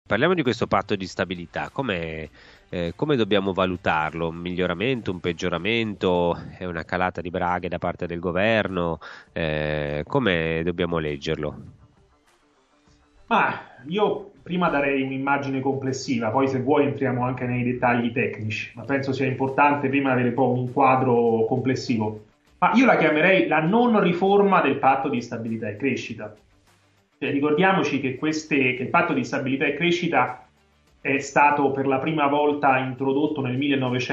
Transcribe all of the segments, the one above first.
Parliamo di questo patto di stabilità, come dobbiamo valutarlo? Un miglioramento, un peggioramento, è una calata di braghe da parte del governo? Come dobbiamo leggerlo? Ma io prima darei un'immagine complessiva, poi se vuoi entriamo anche nei dettagli tecnici, ma penso sia importante prima avere poi un quadro complessivo. Ma io la chiamerei la non riforma del patto di stabilità e crescita. Ricordiamoci che il patto di stabilità e crescita è stato per la prima volta introdotto nel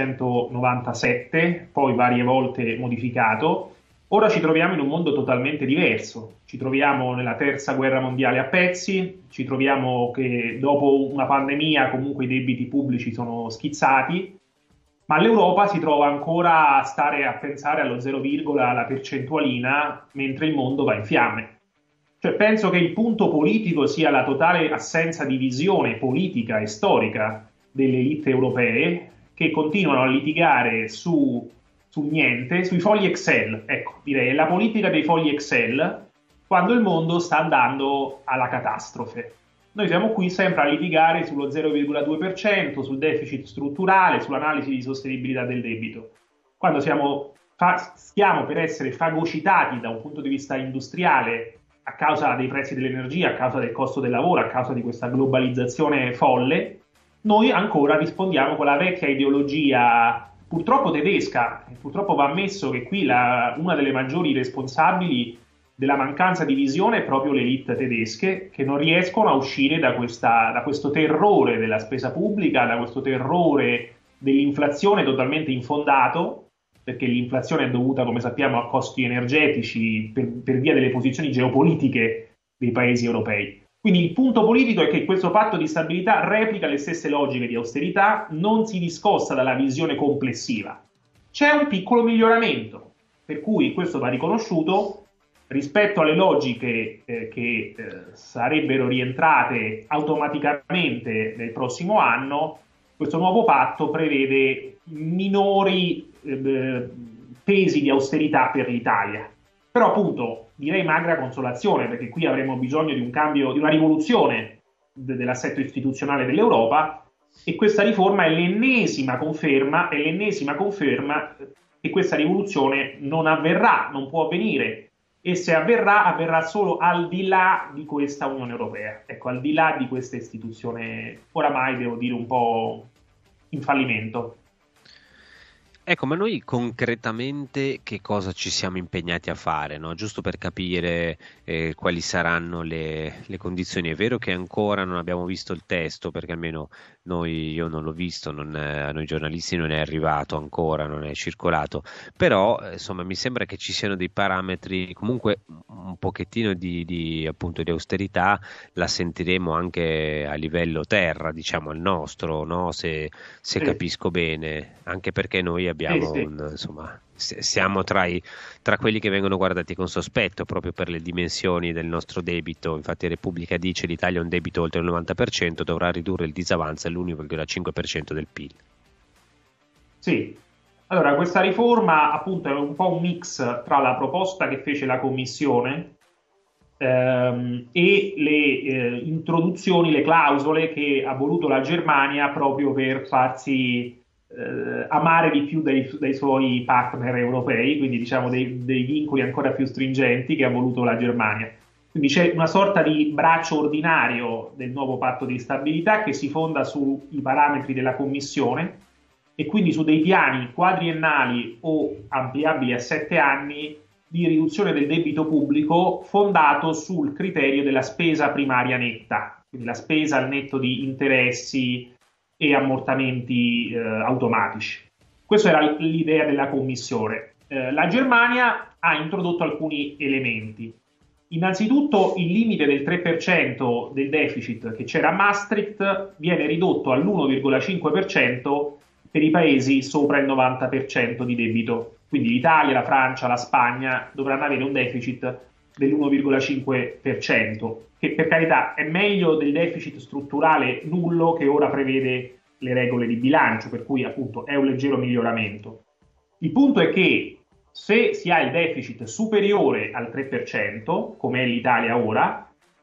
1997, poi varie volte modificato. Ora ci troviamo in un mondo totalmente diverso. Ci troviamo nella terza guerra mondiale a pezzi, ci troviamo che dopo una pandemia comunque i debiti pubblici sono schizzati, ma l'Europa si trova ancora a stare a pensare allo 0, la percentualina, mentre il mondo va in fiamme. Cioè, penso che il punto politico sia la totale assenza di visione politica e storica delle elite europee che continuano a litigare su niente, sui fogli Excel. Ecco, direi, è la politica dei fogli Excel quando il mondo sta andando alla catastrofe. Noi siamo qui sempre a litigare sullo 0,2%, sul deficit strutturale, sull'analisi di sostenibilità del debito, quando stiamo per essere fagocitati da un punto di vista industriale a causa dei prezzi dell'energia, a causa del costo del lavoro, a causa di questa globalizzazione folle. Noi ancora rispondiamo con la vecchia ideologia, purtroppo tedesca. Purtroppo va ammesso che qui una delle maggiori responsabili della mancanza di visione è proprio le elite tedesche, che non riescono a uscire da questo terrore della spesa pubblica, da questo terrore dell'inflazione totalmente infondato, perché l'inflazione è dovuta, come sappiamo, a costi energetici per via delle posizioni geopolitiche dei paesi europei. Quindi il punto politico è che questo patto di stabilità replica le stesse logiche di austerità, non si discosta dalla visione complessiva. C'è un piccolo miglioramento, per cui questo va riconosciuto rispetto alle logiche che sarebbero rientrate automaticamente nel prossimo anno. Questo nuovo patto prevede minori pesi di austerità per l'Italia. Però appunto direi magra consolazione, perché qui avremo bisogno di un cambio, di una rivoluzione dell'assetto istituzionale dell'Europa, e questa riforma è l'ennesima conferma che questa rivoluzione non avverrà, non può avvenire, e se avverrà, avverrà solo al di là di questa Unione Europea, ecco, al di là di questa istituzione, oramai devo dire un po' in fallimento. Ecco, ma noi concretamente che cosa ci siamo impegnati a fare, no? Giusto per capire quali saranno le condizioni. È vero che ancora non abbiamo visto il testo, perché almeno io non l'ho visto, a noi giornalisti non è arrivato ancora, non è circolato, però insomma mi sembra che ci siano dei parametri, comunque un pochettino appunto di austerità la sentiremo anche a livello terra, diciamo al nostro, no? Se Sì, capisco bene, anche perché noi sì, abbiamo sì. insomma, siamo tra quelli che vengono guardati con sospetto proprio per le dimensioni del nostro debito. Infatti Repubblica dice l'Italia ha un debito oltre il 90%, dovrà ridurre il disavanzo all'1,5% del PIL. Sì. Allora, questa riforma appunto è un po' un mix tra la proposta che fece la Commissione e le introduzioni, le clausole che ha voluto la Germania proprio per farsi amare di più dai suoi partner europei, quindi diciamo dei vincoli ancora più stringenti che ha voluto la Germania. Quindi c'è una sorta di braccio ordinario del nuovo patto di stabilità che si fonda sui parametri della Commissione e quindi su dei piani quadriennali o ampliabili a 7 anni di riduzione del debito pubblico fondato sul criterio della spesa primaria netta, quindi la spesa al netto di interessi e ammortamenti automatici. Questa era l'idea della Commissione. La Germania ha introdotto alcuni elementi. Innanzitutto il limite del 3% del deficit che c'era a Maastricht viene ridotto all'1,5% per i paesi sopra il 90% di debito. Quindi l'Italia, la Francia, la Spagna dovranno avere un deficit dell'1,5%, che per carità è meglio del deficit strutturale nullo che ora prevede le regole di bilancio, per cui appunto è un leggero miglioramento. Il punto è che se si ha il deficit superiore al 3%, come è l'Italia ora,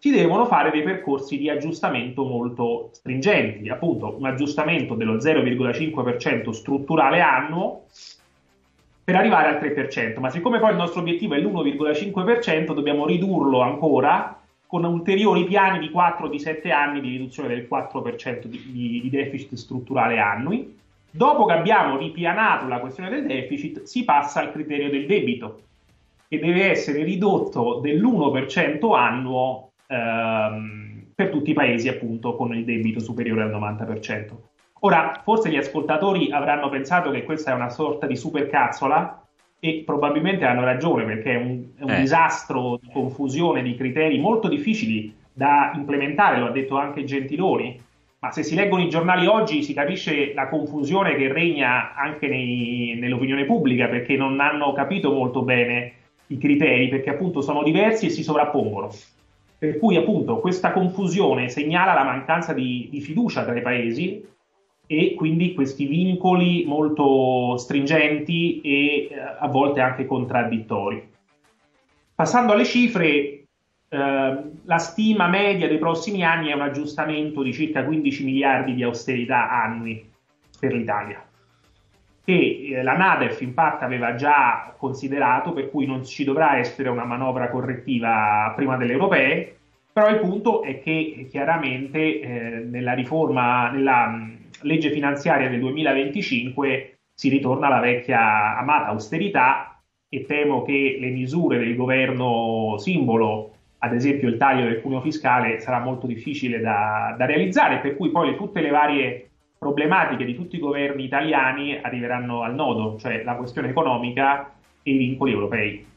si devono fare dei percorsi di aggiustamento molto stringenti, appunto un aggiustamento dello 0,5% strutturale annuo per arrivare al 3%, ma siccome poi il nostro obiettivo è l'1,5%, dobbiamo ridurlo ancora con ulteriori piani di 4 di 7 anni di riduzione del 4% di deficit strutturale annui. Dopo che abbiamo ripianato la questione del deficit, si passa al criterio del debito, che deve essere ridotto dell'1% annuo per tutti i paesi, appunto, con il debito superiore al 90%. Ora, forse gli ascoltatori avranno pensato che questa è una sorta di supercazzola e probabilmente hanno ragione, perché è un disastro di confusione di criteri molto difficili da implementare, lo ha detto anche Gentiloni, ma se si leggono i giornali oggi si capisce la confusione che regna anche nell'opinione pubblica, perché non hanno capito molto bene i criteri, perché appunto sono diversi e si sovrappongono. Per cui appunto questa confusione segnala la mancanza di fiducia tra i paesi e quindi questi vincoli molto stringenti e a volte anche contraddittori. Passando alle cifre, la stima media dei prossimi anni è un aggiustamento di circa 15 miliardi di austerità annui per l'Italia, che la NADEF in parte aveva già considerato, per cui non ci dovrà essere una manovra correttiva prima delle europee, però il punto è che chiaramente nella riforma, nella legge finanziaria del 2025 si ritorna alla vecchia amata austerità e temo che le misure del governo simbolo, ad esempio il taglio del cuneo fiscale, sarà molto difficile da realizzare, per cui poi tutte le varie problematiche di tutti i governi italiani arriveranno al nodo, cioè la questione economica e i vincoli europei.